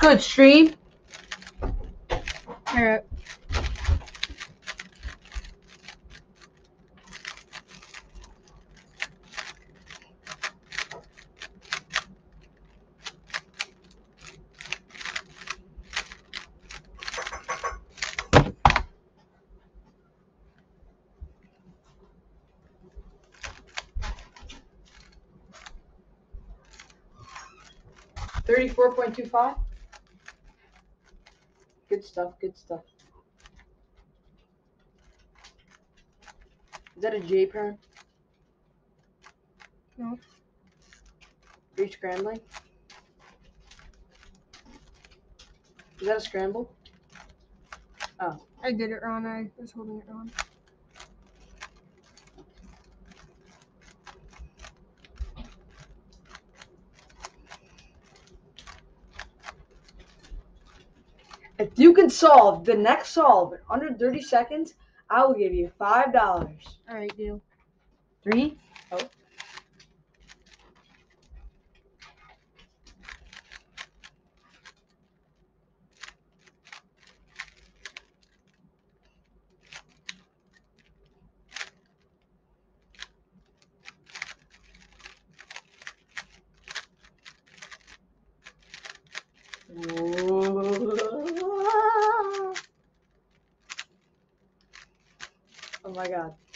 good, stream? Alright. $34.25. Good stuff. Good stuff. Is that a J perm? No. Are you scrambling? Is that a scramble? Oh. I did it wrong. I was holding it wrong. If you can solve the next solve in under 30 seconds, I will give you $5. Alright, deal. 3. Oh. Oh my god.